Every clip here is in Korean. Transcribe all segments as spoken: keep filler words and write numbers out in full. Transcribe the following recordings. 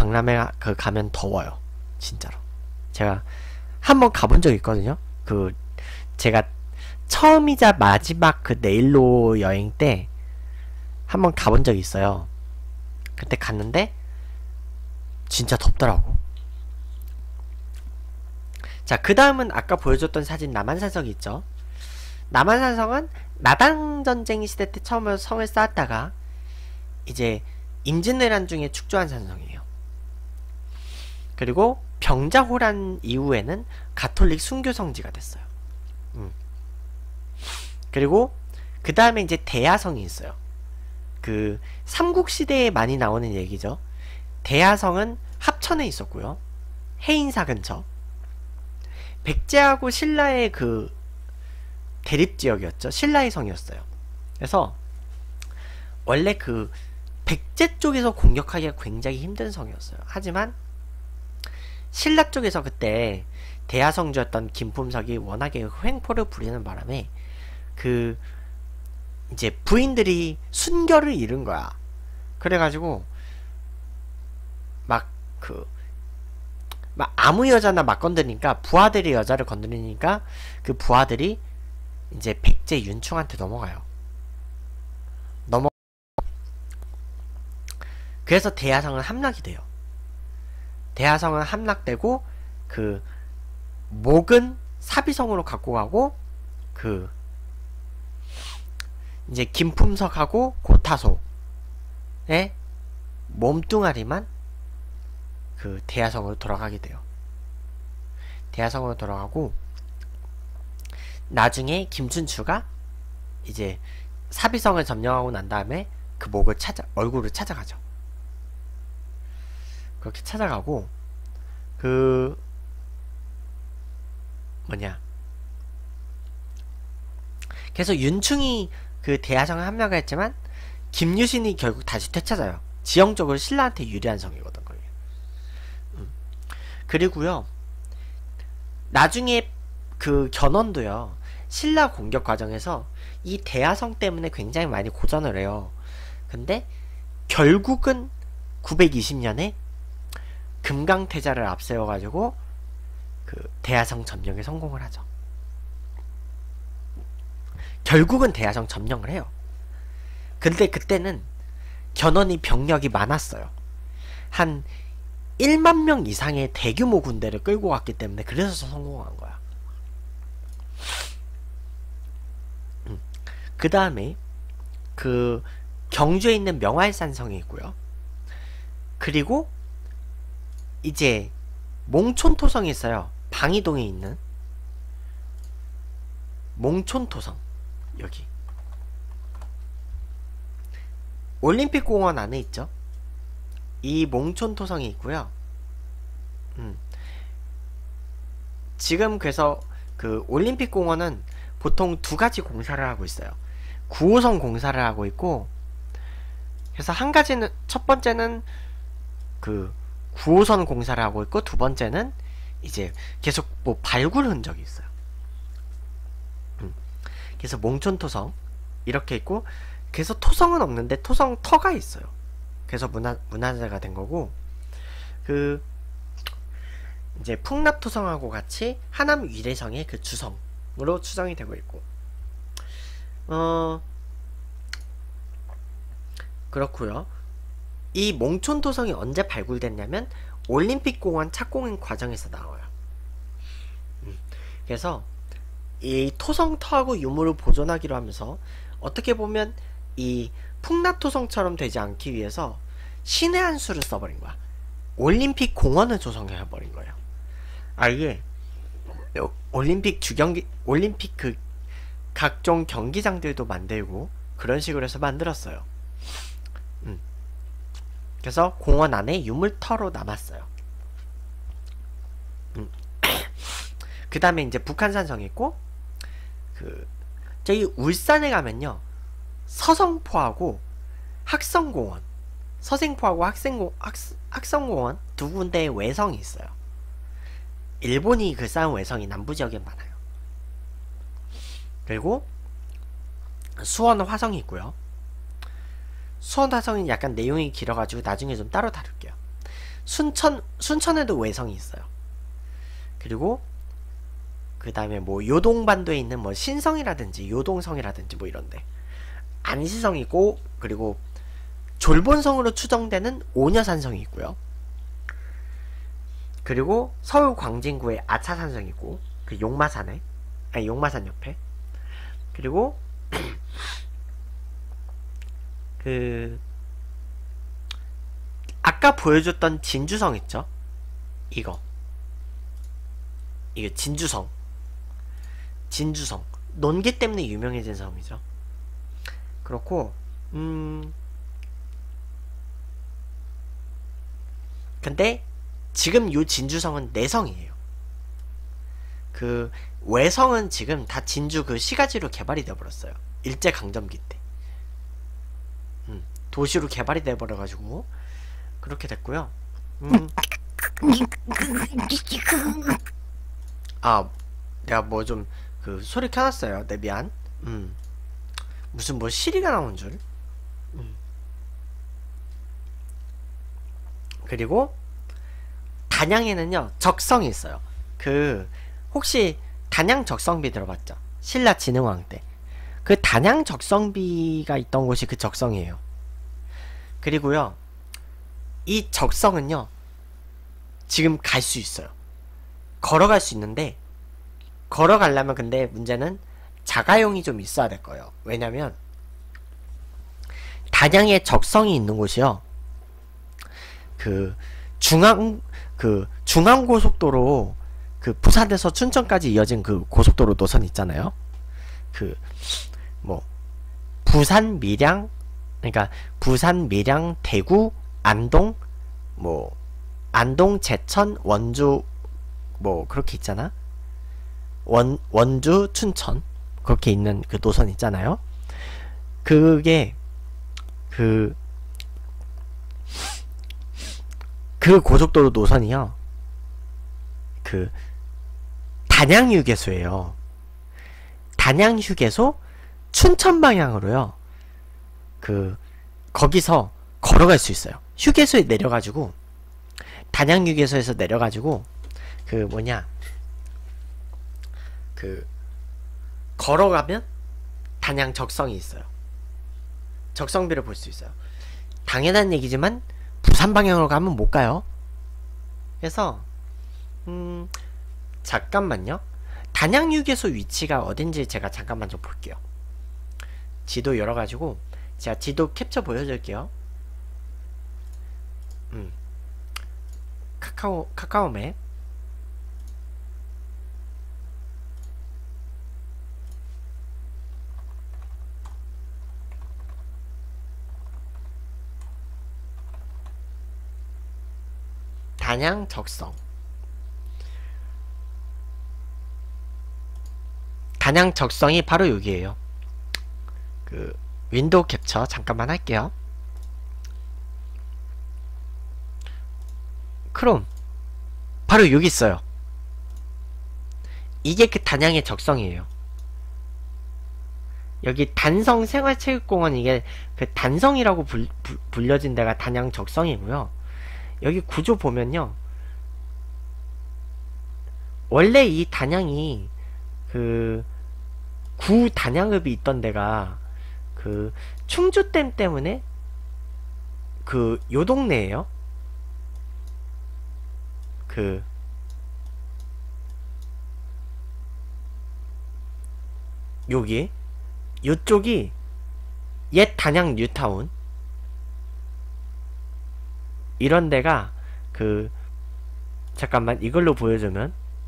박람회 가, 그 가면 더워요. 진짜로. 제가 한번 가본 적 있거든요. 그 제가 처음이자 마지막 그 네일로 여행 때 한번 가본 적이 있어요. 그때 갔는데 진짜 덥더라고. 자, 그 다음은 아까 보여줬던 사진 남한산성이 있죠. 남한산성은 나당전쟁 시대 때 처음으로 성을 쌓았다가 이제 임진왜란 중에 축조한 산성이에요. 그리고 병자호란 이후에는 가톨릭 순교 성지가 됐어요. 음. 그리고 그 다음에 이제 대야성이 있어요. 그 삼국시대에 많이 나오는 얘기죠. 대야성은 합천에 있었고요. 해인사 근처. 백제하고 신라의 그 대립지역이었죠. 신라의 성이었어요. 그래서 원래 그 백제 쪽에서 공격하기가 굉장히 힘든 성이었어요. 하지만 신라 쪽에서 그때 대야성주였던 김품석이 워낙에 횡포를 부리는 바람에 그 이제 부인들이 순결을 잃은 거야. 그래가지고 막 그 막 아무 여자나 막 건드리니까 부하들이 여자를 건드리니까 그 부하들이 이제 백제 윤충한테 넘어가요. 넘어 그래서 대야성은 함락이 돼요. 대야성은 함락되고 그 목은 사비성으로 갖고 가고 그 이제 김품석하고 고타소의 몸뚱아리만 그 대야성으로 돌아가게 돼요. 대야성으로 돌아가고 나중에 김춘추가 이제 사비성을 점령하고 난 다음에 그 목을 찾아 얼굴을 찾아가죠. 그렇게 찾아가고 그 뭐냐 그래서 윤충이 그 대야성을 함락을 했지만 김유신이 결국 다시 되찾아요. 지형적으로 신라한테 유리한 성이거든 거기. 음. 그리고요 나중에 그 견훤도요 신라 공격 과정에서 이 대야성 때문에 굉장히 많이 고전을 해요. 근데 결국은 구백이십 년에 금강태자를 앞세워가지고 그 대야성 점령에 성공을 하죠. 결국은 대야성 점령을 해요. 근데 그때는 견훤이 병력이 많았어요. 한 일만 명 이상의 대규모 군대를 끌고 갔기 때문에 그래서 성공한 거야. 음. 그 다음에 그 경주에 있는 명활산성이 있고요. 그리고 이제 몽촌토성이 있어요. 방이동에 있는 몽촌토성. 여기 올림픽공원 안에 있죠. 이 몽촌토성이 있고요. 음. 지금 그래서 그 올림픽공원은 보통 두 가지 공사를 하고 있어요. 구 호선 공사를 하고 있고, 그래서 한 가지는 첫 번째는 그 구 호선 공사를 하고 있고, 두 번째는 이제 계속 뭐 발굴 흔적이 있어요. 음. 그래서 몽촌토성 이렇게 있고, 그래서 토성은 없는데 토성 터가 있어요. 그래서 문화 문화재가 된 거고, 그 이제 풍납토성하고 같이 하남 위례성의 그 주성으로 추정이 되고 있고, 어 그렇고요. 이 몽촌토성이 언제 발굴됐냐면 올림픽공원 착공 과정에서 나와요. 음. 그래서 이 토성터하고 유물을 보존하기로 하면서 어떻게 보면 이 풍납토성처럼 되지 않기 위해서 신의 한 수를 써버린 거야. 올림픽 공원을 조성해버린 거예요. 아예 올림픽 주경기 올림픽 그 각종 경기장들도 만들고 그런 식으로 해서 만들었어요. 음. 그래서 공원 안에 유물터로 남았어요. 음. 그 다음에 이제 북한산성이 있고, 그 저기 울산에 가면요 서성포하고 학성공원, 서생포하고 학생고, 학, 학성공원 두 군데의 외성이 있어요. 일본이 그 쌓은 외성이 남부지역에 많아요. 그리고 수원 화성이 있고요. 수원 화성은 약간 내용이 길어가지고 나중에 좀 따로 다룰게요. 순천 순천에도 외성이 있어요. 그리고 그 다음에 뭐 요동반도에 있는 뭐 신성이라든지 요동성이라든지 뭐 이런데 안시성이고, 그리고 졸본성으로 추정되는 오녀산성이 있고요. 그리고 서울 광진구에 아차산성이 있고, 그 용마산에, 아니 용마산 옆에. 그리고 그 아까 보여줬던 진주성 있죠? 이거 이거 진주성. 진주성 논개 때문에 유명해진 섬이죠. 그렇고 음 근데 지금 요 진주성은 내성이에요. 그 외성은 지금 다 진주 그 시가지로 개발이 되어버렸어요. 일제강점기 때 음, 도시로 개발이 되어버려가지고 그렇게 됐고요. 음. 아, 내가 뭐 좀 그 소리 켜놨어요. 내 미안. 음. 무슨 뭐 시리가 나온 줄. 음. 그리고 단양에는요 적성이 있어요. 그 혹시 단양 적성비 들어봤죠? 신라 진흥왕 때. 그 단양 적성비가 있던 곳이 그 적성이에요. 그리고요 이 적성은요 지금 갈 수 있어요. 걸어갈 수 있는데, 걸어가려면 근데 문제는 자가용이 좀 있어야 될 거예요. 왜냐면 단양에 적성이 있는 곳이요 그 중앙 그 중앙고속도로, 그 부산에서 춘천까지 이어진 그 고속도로 노선 있잖아요. 그 뭐 부산 밀양, 그러니까 부산 밀양 대구 안동, 뭐 안동 제천 원주 뭐 그렇게 있잖아. 원 원주 춘천 그렇게 있는 그 노선 있잖아요. 그게 그 그 고속도로 노선이요 그 단양휴게소예요. 단양휴게소 춘천 방향으로요 그 거기서 걸어갈 수 있어요. 휴게소에 내려가지고, 단양휴게소에서 내려가지고 그 뭐냐 그 걸어가면 단양 적성이 있어요. 적성비를 볼 수 있어요. 당연한 얘기지만 부산 방향으로 가면 못 가요. 그래서 음 잠깐만요. 단양휴게소 위치가 어딘지 제가 잠깐만 좀 볼게요. 지도 열어가지고 제가 지도 캡처 보여줄게요. 음 카카오 카카오맵. 단양 적성. 단양 적성이 바로 여기에요. 그 윈도우 캡처 잠깐만 할게요. 크롬 바로 여기 있어요. 이게 그 단양의 적성이에요. 여기 단성 생활체육공원, 이게 그 단성이라고 불, 불, 불려진 데가 단양 적성이고요. 여기 구조 보면요 원래 이 단양이 그 구 단양읍이 있던 데가 그 충주댐 때문에 그 요 동네에요. 그 여기 요쪽이 옛 단양 뉴타운 이런 데가 그 잠깐만 이걸로 보여주면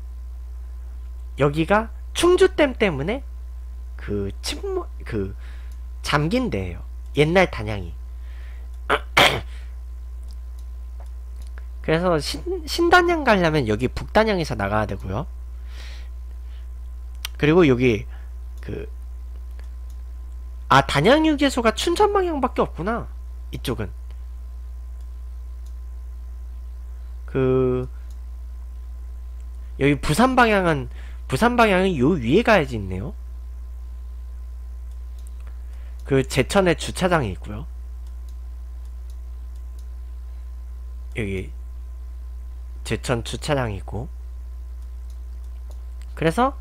여기가 충주댐 때문에 그 침몰 그 잠긴 데예요. 옛날 단양이. 그래서 신, 신단양 가려면 여기 북단양에서 나가야 되고요. 그리고 여기 그 아 단양휴게소가 춘천 방향밖에 없구나. 이쪽은 그 여기 부산 방향은 부산 방향은 요 위에 가야지 있네요. 그 제천에 주차장이 있고요. 여기 제천 주차장이 있고, 그래서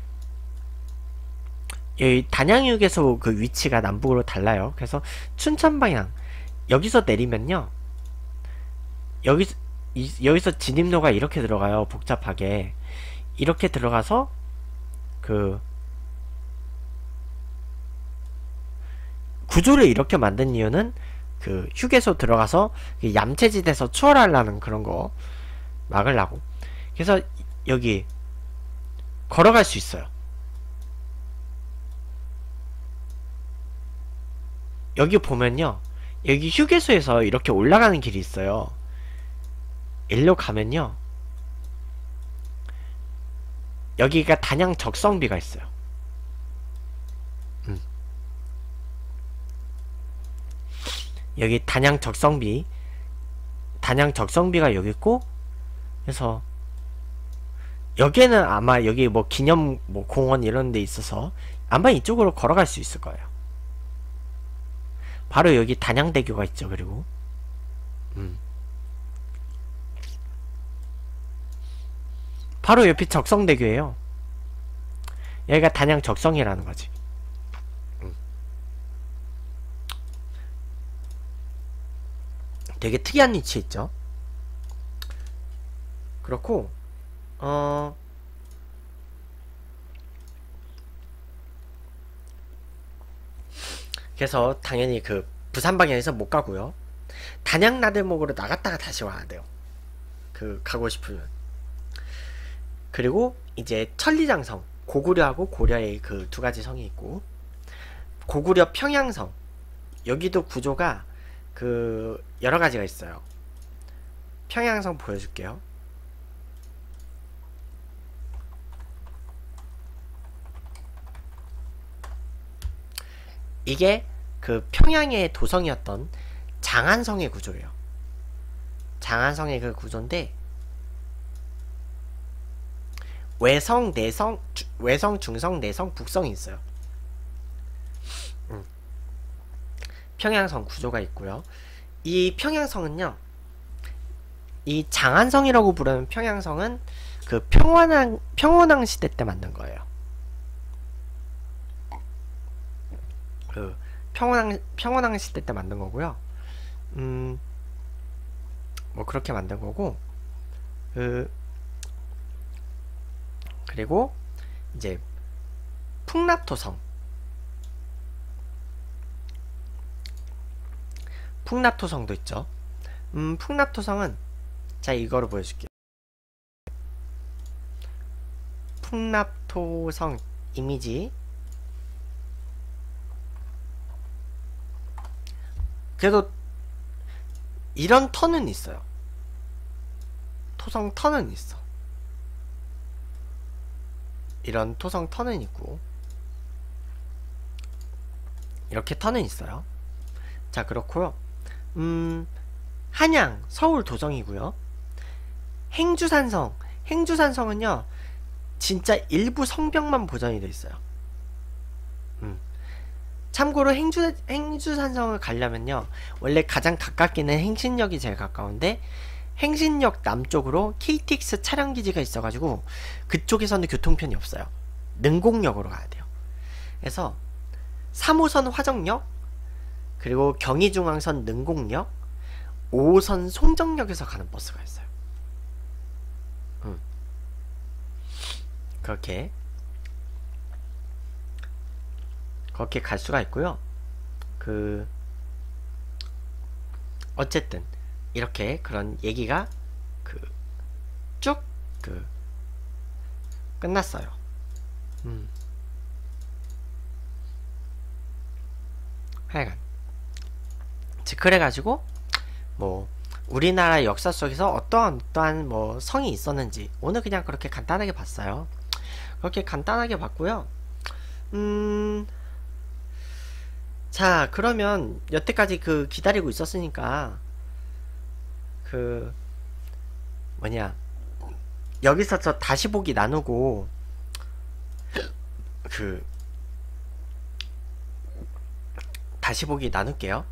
여기 단양휴게소 그 위치가 남북으로 달라요. 그래서 춘천 방향 여기서 내리면요, 여기 이, 여기서 진입로가 이렇게 들어가요. 복잡하게 이렇게 들어가서 그 구조를 이렇게 만든 이유는 그 휴게소 들어가서 얌체짓에서 추월하려는 그런 거 막으려고. 그래서 여기 걸어갈 수 있어요. 여기 보면요, 여기 휴게소에서 이렇게 올라가는 길이 있어요. 일로 가면요, 여기가 단양 적성비가 있어요. 음. 여기 단양 적성비, 단양 적성비가 여기 있고, 그래서 여기는 아마 여기 뭐 기념 뭐 공원 이런 데 있어서 아마 이쪽으로 걸어갈 수 있을 거예요. 바로 여기 단양대교가 있죠. 그리고 음. 바로 옆이 적성대교예요. 여기가 단양 적성이라는 거지. 음. 되게 특이한 위치에 있죠. 그렇고 어 그래서 당연히 그 부산 방향에서 못 가고요. 단양 나들목으로 나갔다가 다시 와야 돼요. 그 가고 싶으면. 그리고 이제 천리장성, 고구려하고 고려의 그 두 가지 성이 있고, 고구려 평양성, 여기도 구조가 그 여러 가지가 있어요. 평양성 보여줄게요. 이게 그 평양의 도성이었던 장안성의 구조예요. 장안성의 그 구조인데, 외성, 내성, 주, 외성, 중성, 내성, 북성이 있어요. 음. 평양성 구조가 있고요. 이 평양성은요, 이 장안성이라고 부르는 평양성은 그 평원왕, 평원왕 시대 때 만든 거예요. 그 평원왕, 평원왕 시대 때 만든 거고요. 음, 뭐 그렇게 만든 거고, 그 그리고 이제 풍납토성, 풍납토성도 있죠. 음, 풍납토성은 자 이거를 보여줄게요. 풍납토성 이미지. 그래도 이런 턴은 있어요. 토성 턴은 있어. 이런 토성 턴은 있고, 이렇게 턴은 있어요. 자, 그렇고요. 음, 한양, 서울 도성이고요. 행주산성, 행주산성은요, 진짜 일부 성벽만 보존이 되어 있어요. 음. 참고로 행주, 행주산성을 가려면요, 원래 가장 가깝기는 행신역이 제일 가까운데, 행신역 남쪽으로 케이티엑스 차량기지가 있어가지고 그쪽에서는 교통편이 없어요. 능곡역으로 가야 돼요. 그래서 삼 호선 화정역, 그리고 경의중앙선 능곡역, 오 호선 송정역에서 가는 버스가 있어요. 음. 그렇게 그렇게 갈 수가 있고요. 그 어쨌든 이렇게 그런 얘기가 그 쭉 그 끝났어요. 음. 하여간 즉 그래가지고 뭐 우리나라 역사 속에서 어떠한 어떠한 뭐 성이 있었는지 오늘 그냥 그렇게 간단하게 봤어요. 그렇게 간단하게 봤고요. 음. 자, 그러면 여태까지 그 기다리고 있었으니까 그 뭐냐, 여기서 저 다시 보기 나누고 그 다시 보기 나눌게요.